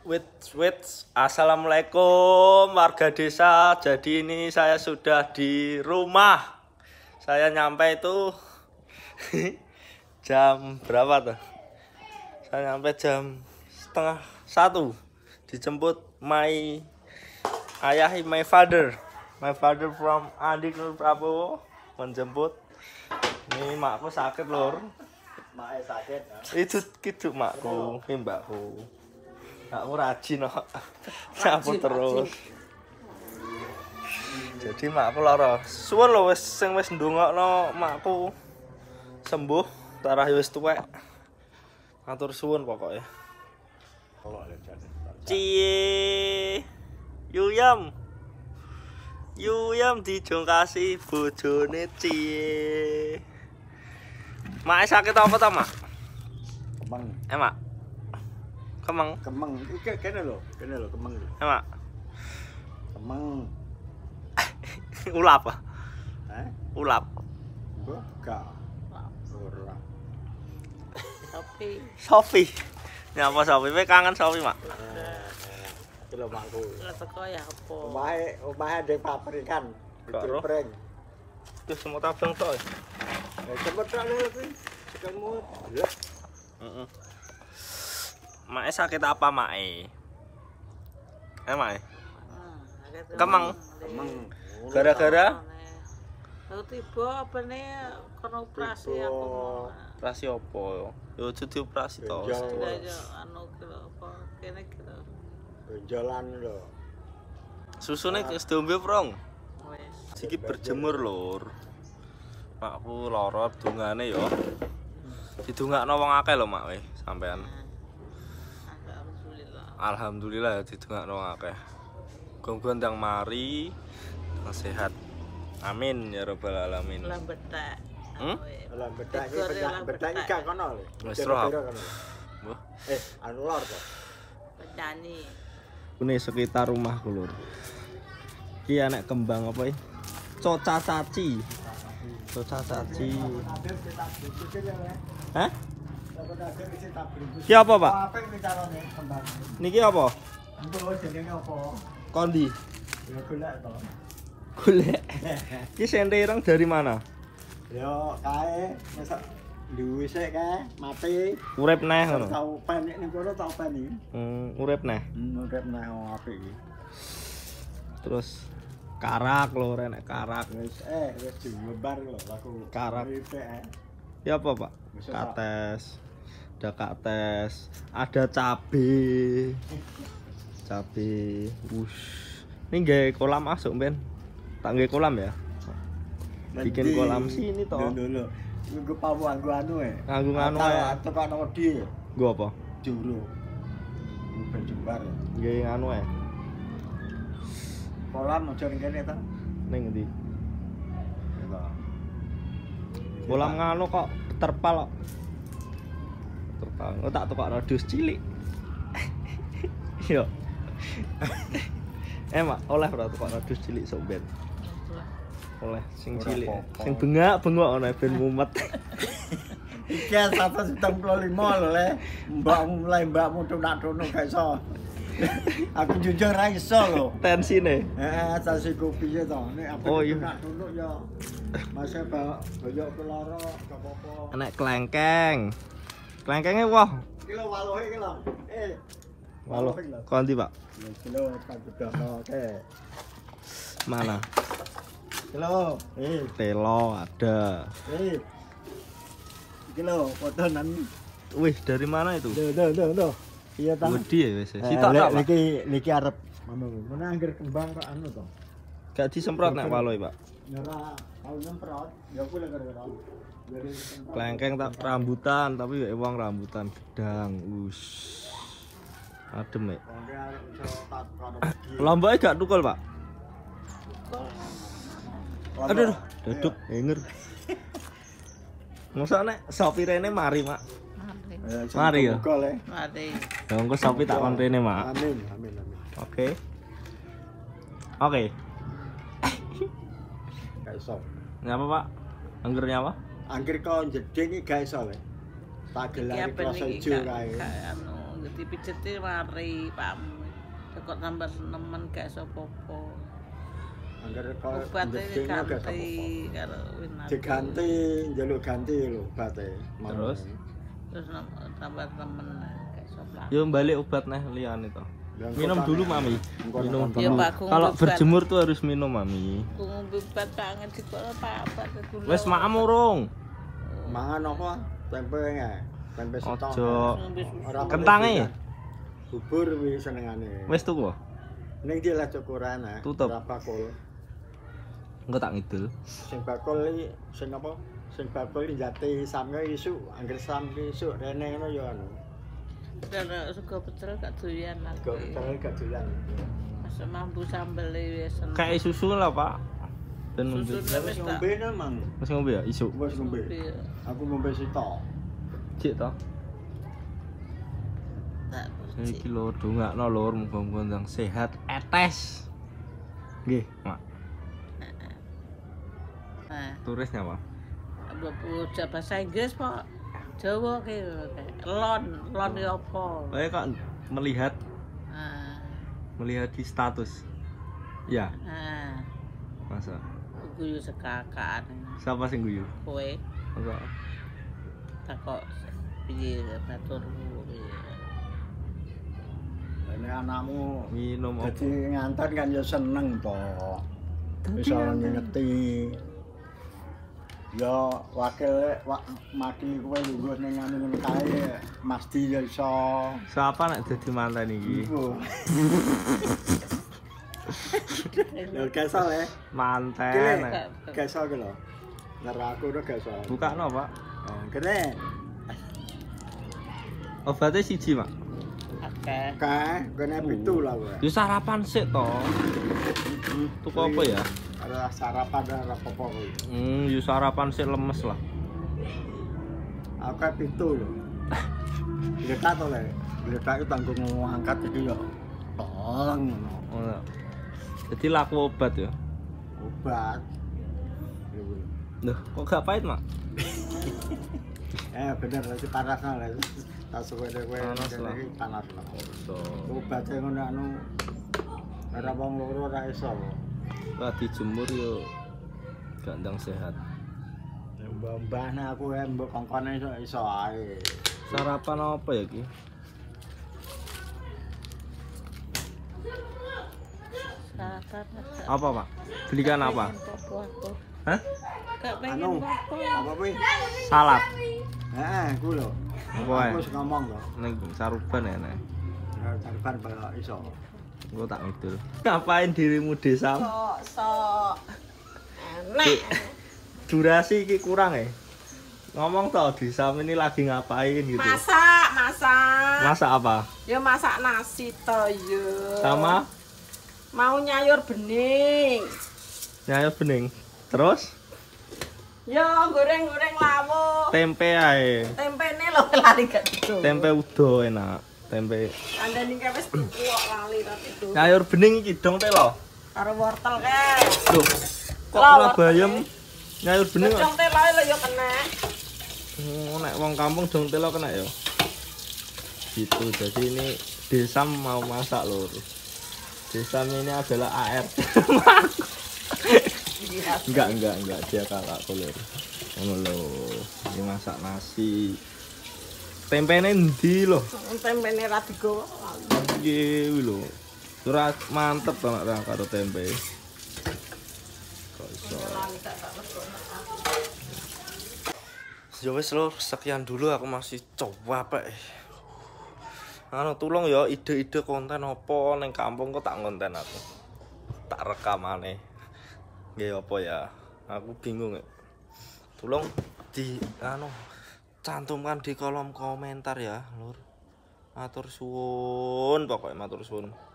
Assalamualaikum warga desa. Jadi ini saya sudah di rumah. Saya nyampe itu jam berapa tuh? Saya nyampe jam 12:30. Dijemput my father. My father from Andi Nur Prabowo menjemput. Ini makku sakit lor. Mak sakit. Itu makku, ini mbakku. Aku rajin kok. Nyapu terus. Jadi makku lara. Suwun lho wis ndongakno makku sembuh, tarah wis tuwek. Matur suwun pokoke. Cie. Yuyam dijongkasi bojone cie. Mak sakit apa ta, Mak? Kemang. Mak. Kemang. Iki kene lho kemang. Mak. Kemang. Ulap. Ulap. Enggak. Ora. Sofi. Nyapa Sofi? Kowe kangen Sofi, Mak? Iki lho makku. Lah teko ya apa? Omahe ndek pabrikan. Karo. Preng. Terus semut abang tok. Cepet tak lho iki. Kamu. Ya. Heeh. Mak sakit apa, Mak? Mak. Kemang. Gara-gara aku tiba apa nih karena operasi aku mau. operasi opo? Yo cuci operasi to. Anu kira apa kene kira. Jalan lho. Susune wis diombe, Prong. Wes. Iki berjemur, Lur. Makku lara dungane yo. Didungakno wong akeh lho, Mak, weh, sampean. Alhamdulillah. Alhamdulillah ya didungakno wong akeh. Gonggon yang mari sehat. Amin ya rabbal alamin. Lah betak. Lah bedak iki gak kono lho. Wis roh. Wah, anu lor to. Petani. ini sekitar rumahku, Lur. Iki anak kembang apa iki? Coca caci. Hah? Ki apa, Pak? Niki apa? Kondi. Ya golek to. Golek. Ki sentireng dari mana? Yo kae masak duwe sik kae mati. Urip neh ngono. Tau panik ning kono tau panik. Urip neh. Urip neh apik iki. Terus karak lho, enek karak. Wis dilebar lho laku. Karak. Ya apa, Pak? Kates. Ada kates, ada cabe. Wush. Ini gawe kolam masuk, Ben. Tak gawe kolam ya. Bikin kolam sini toh. Lho. Nggo pawu nganggo anu Nganggo anu ae. Tekan wedi. Nggo apa? Juru. Ben jembar. Gawe anu ae. Kolam aja ning kene ta. Ning endi? Kolam nganu kok terpal kok. Terpal. Oh tak tukok radius cilik. Yo. Mak, oleh ora tukok radius cilik sok ben. Oleh sing cilik. Sing bengak-bengok ana ben mumet. Iki 175 lho le. Mbakmu tunak-tunuk gak iso. Aku jujur ra iso lho. Tensine. Heeh, sasi kopi ya to. Nek apa Oh iya. tunak-tunuk ya. Masa boyok keloro gak apa-apa. Enek klengkeng. Klengkenge wah. Iki lho waluhe iki lho. Waluh. Kondi, Pak? Kilo tak bedono oke. Mana? Kilo. Telo ada. Iki lho fotonan. Wih, dari mana itu? Duh. Iya ta. Wedi ya wis. Sitok tak, Pak? Niki arep anu. Mana angger kembang kok anu to. Gak disemprot nek waluhe, Pak. Ora tau nyemprot. Ya kuwi lek karo. Klengkeng tak rambutan, tapi ya wong rambutan gedang. Wush. Adem, Mek. Lomboke gak tukul, Pak? Aduh, duduk denger. Masa nek sopirene mari, Mak. Mari ya. Mati. Ya engko sopi tak kon rene, Mak. Amin. Oke. Gak iso. Nyapa, Pak? Anggernya apa? Angger kok jeding iki gak iso le. Tak gelari kroso ijo kae. Anu dipijeti mari pamu. Kok tambah nemen gak iso apa-apa. Angger kok Obatnya gedhe gak ganti apa-apa. karo winatu. Diganti, njaluk ganti lho obate. Terus? Terus tambah nemen gak iso apa. Yo balik obat neh liyane to. Yang Minum kota dulu nih. mami. Engko Minum nonton. Ya, dulu. Pak, aku Kalau ngobat. berjemur tuh harus minum mami. Aku ngombe obat banget di kono apa gula. Wes maem urung. Mangan apa? Tempe nge. Tempe setong. Ojo. Ora Kentange? boleh bubur wi senengane. Wes tuku. Ning dia lah cukuran ah. Tutup. Ora bakul. Engko tak ngidul. Sing bakul iki sing apa? Sing bakul iki jate sampe isuk, angger sampe isuk rene ngono ya anu. Dan suka pecel gak doyan Kok aku. tangi gak doyan. Masa mampu sambel wis seneng. Kayak susu lah, Pak. Ben Susu ngombe. Wis ngombe nang. Wis ngombe ya isuk. Wis ngombe. Iya. Aku ngombe sitok. Cik to. Tak Iki lho dongakno lur muga-muga ndang sehat etes. Nggih, Mak. Nah, Turisnya, Pak. bocah bahasa Inggris Pak. Jawa ki lon ya apa? Saya kok melihat Nah, di status. Ya, nah, masa. guyu sekakaan Siapa sing guyu? kowe Masa. takok piye baturmu piye. Ini anakmu Minum apa? dadi nganten kan ya seneng to. Bisa ngingeti. Ya wakil makili kowe lungguh ning anu ngono kae mesti ya iso. Siapa nek dadi manten iki? Iku. Ya kesal ya. Manten. Kile, nek. kesal ki lho. Neraku udah kesal. Bukakno, Pak. Kene. Obatnya siji, Mak. Akeh. Kae kene pitu lah kowe. Yo sarapan sik to. Tuku apa ya? Ada sarapan ada apa-apa kowe. Yo sarapan sik lemes lah. Aku kae pitu lho. Gletak to le. Gletak itu tanggung ngangkat iki yo. Tolong ngono. Oh. Jadi laku obat ya. Obat. Loh, kok gak pahit, Mak? Bener iki panas lah. Tak suwe kowe Panas lah. iki panas lah. So, Obat sing ngono anu ora wong loro ora iso. lah dijemur yo gak ndang sehat. Mbah-mbahne aku mbok kongkone iso ae. Sarapan apa ya ki? Sarapan. Apa, Pak? Belikan apa? Hah? Gak pengen Anu, apa. apa kuwi? Salad. Heeh, ku lho. Apa ya? Aku wis ngomong to. Ning saruban ya, Nek. Tarban bala iso. Gua tak ngidul. Ngapain dirimu desa? Sok. Enak. Durasi iki kurang ya. Ngomong toh Disam ini lagi ngapain gitu. Masak. Masak apa? Ya masak nasi to yo. Sama Mau nyayur bening. nyayur bening. Terus Yo goreng-goreng lawuh. tempe ae. Tempene lho lali gak itu. Tempe udo enak. Tempe. Kandhane ki wis tuku kok lali tapi itu. Nyayur bening iki dong telo. Karo wortel ke. Loh, kok Lah, ora bayem nyayur bening kok. Dong teloe lho yo kena. Nek wong kampung dong telo kena ya. Gitu. Jadi ini Desam mau masak lur. Desam ini adalah ART. Enggak dia kakakku lur. Ngono lho. Ini masak nasi. Tempene endi lho? Tempene ra digowo. Iki lho. Ora mantep banget ra karo tempe. Kok iso. Ya wis lho, sekian dulu aku masih coba Pak. Anu tulung ya ide-ide konten apa ning kampung kok tak konten aku. Tak rekam aneh. Nggih apa ya? Aku bingung ya. Tolong di cantumkan di kolom komentar ya, Lur. Matur suwun, pokoknya matur suwun.